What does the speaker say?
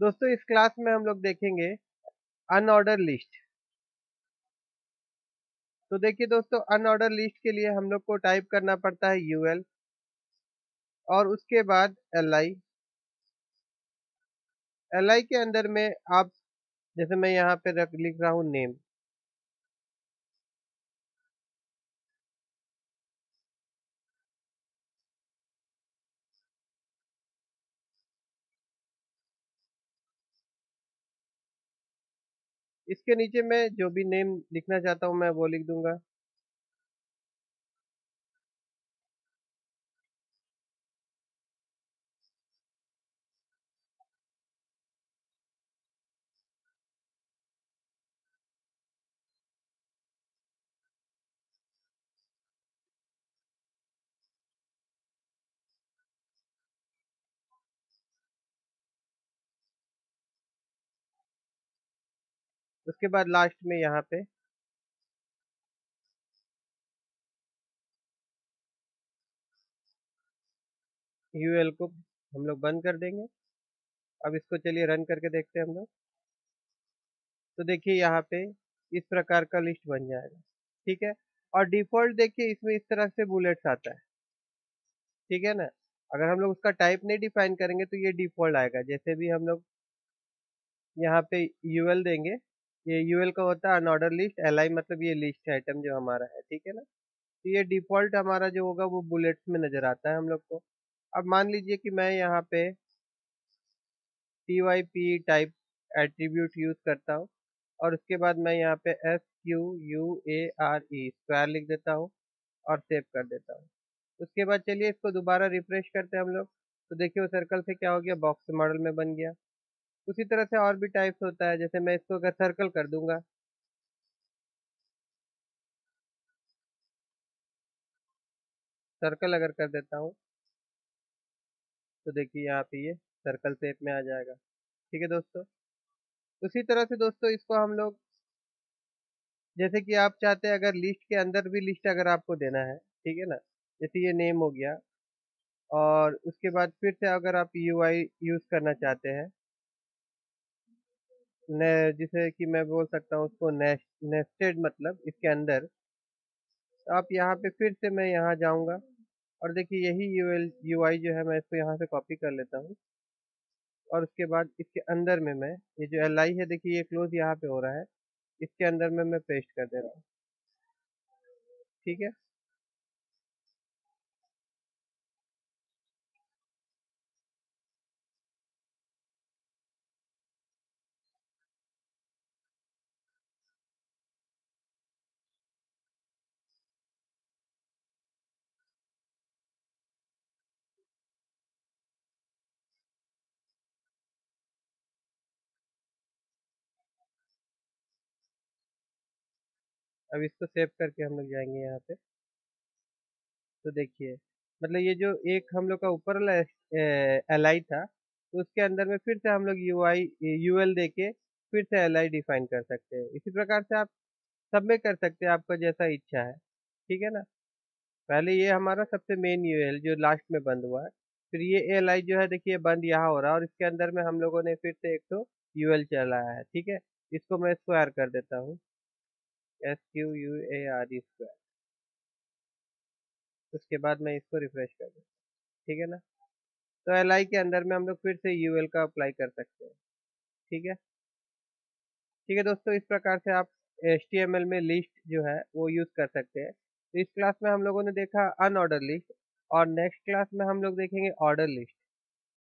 दोस्तों इस क्लास में हम लोग देखेंगे अनऑर्डर लिस्ट। तो देखिए दोस्तों, अनऑर्डर लिस्ट के लिए हम लोग को टाइप करना पड़ता है यूएल और उसके बाद एलआई। एलआई के अंदर में आप, जैसे मैं यहाँ पे लिख रहा हूँ नेम। इसके नीचे मैं जो भी नेम लिखना चाहता हूँ मैं वो लिख दूंगा। उसके बाद लास्ट में यहाँ पे यूएल को हम लोग बंद कर देंगे। अब इसको चलिए रन करके देखते हैं हम लोग। तो देखिए यहाँ पे इस प्रकार का लिस्ट बन जाएगा। ठीक है। और डिफॉल्ट देखिए इसमें इस तरह से बुलेट्स आता है। ठीक है ना। अगर हम लोग उसका टाइप नहीं डिफाइन करेंगे तो ये डिफॉल्ट आएगा। जैसे भी हम लोग यहाँ पे यूएल देंगे, ये यूएल का होता है अनऑर्डर लिस्ट। एलआई मतलब ये लिस्ट आइटम जो हमारा है। ठीक है ना। तो ये डिफॉल्ट हमारा जो होगा वो बुलेट्स में नजर आता है हम लोग को। अब मान लीजिए कि मैं यहाँ पे TYP टाइप एट्रीब्यूट यूज करता हूँ और उसके बाद मैं यहाँ पे SQUARE स्क्वायर लिख देता हूँ और सेव कर देता हूँ। उसके बाद चलिए इसको दोबारा रिफ्रेश करते हैं हम लोग। तो देखिए वो सर्कल से क्या हो गया, बॉक्स मॉडल में बन गया। उसी तरह से और भी टाइप्स होता है। जैसे मैं इसको अगर सर्कल कर दूंगा, सर्कल अगर कर देता हूँ तो देखिए यहाँ पे ये सर्कल शेप में आ जाएगा। ठीक है दोस्तों। उसी तरह से दोस्तों इसको हम लोग, जैसे कि आप चाहते हैं अगर लिस्ट के अंदर भी लिस्ट अगर आपको देना है, ठीक है ना, जैसे ये नेम हो गया और उसके बाद फिर से अगर आप UI यूज करना चाहते हैं, जिसे कि मैं बोल सकता हूँ उसको नेस्टेड, मतलब इसके अंदर, तो आप यहाँ पे फिर से मैं यहाँ जाऊँगा और देखिए यही UI जो है मैं इसको यहाँ से कॉपी कर लेता हूँ और उसके बाद इसके अंदर में मैं ये जो LI है, देखिए ये क्लोज यहाँ पे हो रहा है, इसके अंदर में मैं पेस्ट कर दे रहा हूँ। ठीक है। अब इसको सेव करके हम लोग जाएंगे यहाँ पे। तो देखिए, मतलब ये जो एक हम लोग का ऊपर वाला LI था, तो उसके अंदर में फिर से हम लोग UL देके फिर से LI डिफाइन कर सकते हैं। इसी प्रकार से आप सब में कर सकते हैं, आपका जैसा इच्छा है। ठीक है ना। पहले ये हमारा सबसे मेन UL जो लास्ट में बंद हुआ है, फिर ये LI जो है देखिए बंद यहाँ हो रहा है और इसके अंदर में हम लोगों ने फिर से एक तो UL चलाया है। ठीक है। इसको मैं स्क्वायर कर देता हूँ, SQUARE स्क्वायर। उसके बाद मैं इसको रिफ्रेश कर देता हूँ। ठीक है ना। तो LI के अंदर में हम लोग फिर से UL का अप्लाई कर सकते हैं। ठीक है। ठीक है दोस्तों, इस प्रकार से आप HTML में लिस्ट जो है वो यूज कर सकते हैं। तो इस क्लास में हम लोगों ने देखा अनऑर्डर लिस्ट और नेक्स्ट क्लास में हम लोग देखेंगे ऑर्डर लिस्ट।